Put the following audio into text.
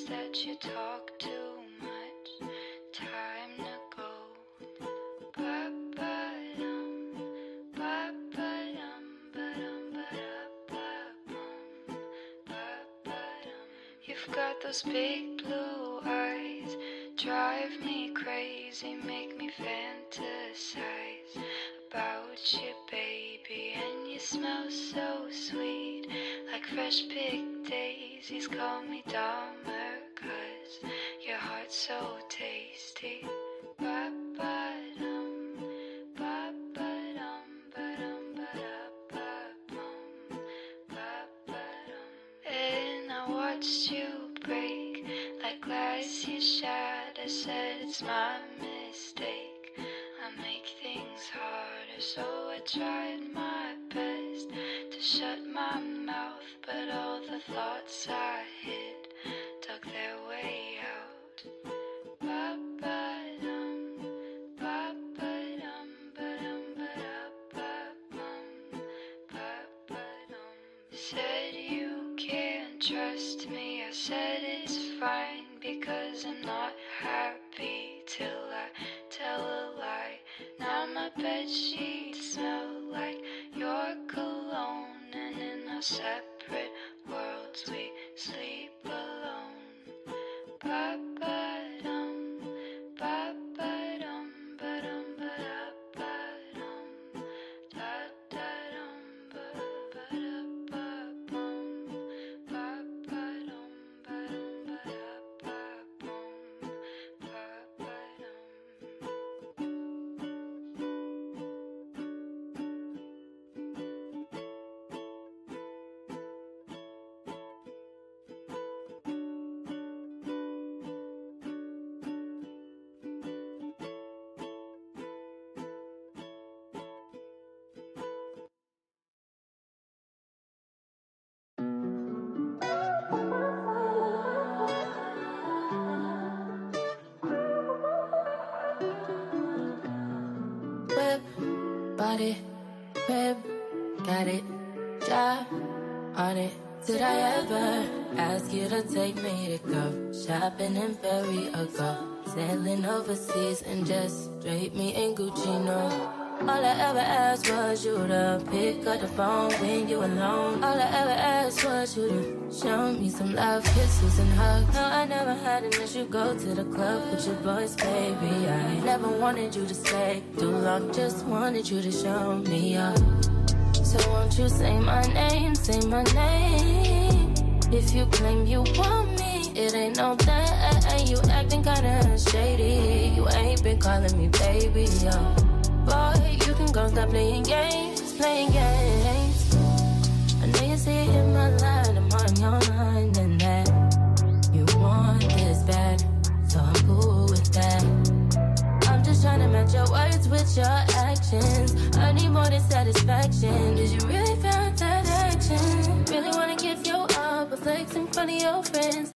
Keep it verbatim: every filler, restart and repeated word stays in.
that you talk too much. Time to go. Ba-ba-dum, ba-ba-dum, ba-dum, ba-da-ba-bum, ba-ba-dum. You've got those big blue eyes, drive me crazy, make me fantasize about you, baby. And you smell so sweet, like fresh picked daisies. Call me Dahmer, 'cause your heart's so tasty. Ba-ba-dum, ba-ba-dum, ba-dum, ba-da-ba-bum, ba-ba-dum. And I watched you break like glass you shattered. I said it's my mistake, I make things harder. So I tried my best to shut my mouth, but all the thoughts I hid dug their way out. Ba-ba-dum, ba-ba-dum, ba-dum, ba-da-ba-bum, ba-ba-dum. Said you can't trust me, I said it's fine, because I'm not happy till I tell a lie. Now my bedsheets smell like your cologne, and in our separate worlds we sleep alone. Ba-ba-dum, ba-ba-dum, ba-dum, ba-da-ba-dum, da-da-dum, ba-ba-da-ba-bum, ba-ba-dum, ba-dum, ba-da-ba-bum, ba-ba-dum. Whip, body, whip, got it, drive on it. Did I ever ask you to take me to go shopping in Perry or go sailing overseas and just drape me in Gucci? No, all I ever asked was you to pick up the phone when you alone. All I ever asked was you to show me some love, kisses and hugs. No, I never had an issue, go to the club with your boys, baby. I never wanted you to stay too long, just wanted you to show me up. So won't you say my name, say my name. If you claim you want me, it ain't no thing. You acting kinda shady, you ain't been calling me baby, yo. Boy, you can go stop playing games, playing games. I know you see it in my line, I'm on your mind, and that you want this bad, so I'm cool with that. I'm just trying to match your words with your actions. I need more than satisfaction. Did you really feel that action? Really wanna give you up, but flex in front of your friends.